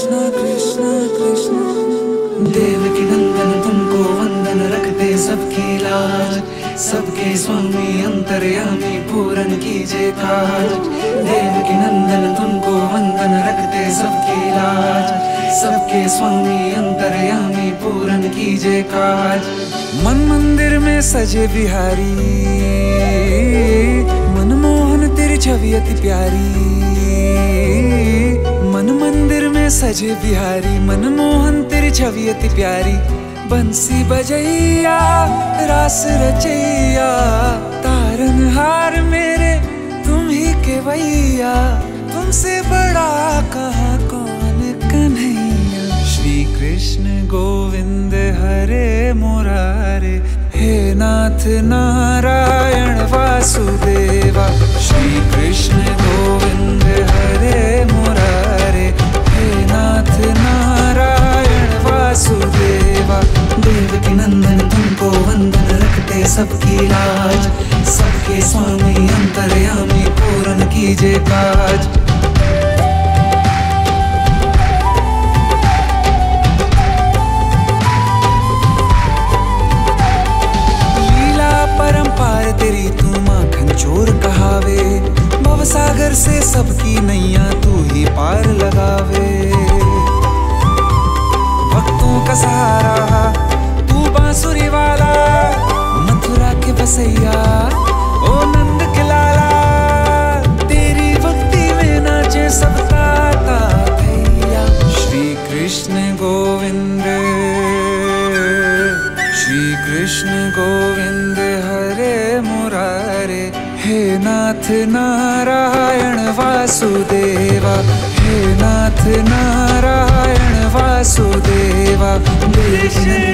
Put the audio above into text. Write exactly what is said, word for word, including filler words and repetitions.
कृष्णा कृष्णा कृष्णा। देवकी नंदन तुमको वंदन, रखते सबकी लाज, सबके स्वामी अंतर्यामी पूरन कीजिए काज। देवकी नंदन तुमको वंदन, रखते सबकी लाज, सबके स्वामी अंतर्यामी पूरन कीजिए काज। मन मंदिर में सजे बिहारी, मनमोहन तेरी छवि अति प्यारी। मन मंदिर में सजे बिहारी, मनमोहन तेरी छवि अति प्यारी। बंसी बजैया रास रचैया, तारनहार मेरे तुम ही के भैया। तुमसे बड़ा कहाँ कौन कन्हैया। श्री कृष्ण गोविंद हरे मुरारे, हे नाथ नारायण वासुदेवा। श्री कृष्ण गोविंद हरे मुरारे, हे नाथ नारायण वासुदेवा। देवकी नंदन तुमको वंदन, रखते सबकी लाज, सबके स्वामी अंतर्यामी पूरन कीजिए काज। परंपार तेरी तू माखन चोर कहावे, भवसागर से सबकी नैया तू ही पार लगावे। भक्तों का सहारा तू बांसुरी वाला, मथुरा के बसैया ओ नंद के लाला। तेरी भक्ति में नाचे सब ताता भैया। श्री कृष्ण गोविंद, श्री कृष्ण गोविंद हरे मुरारे, हे नाथ नारायण वासुदेवा। हे नाथ नारायण वासुदेवा। कृष्ण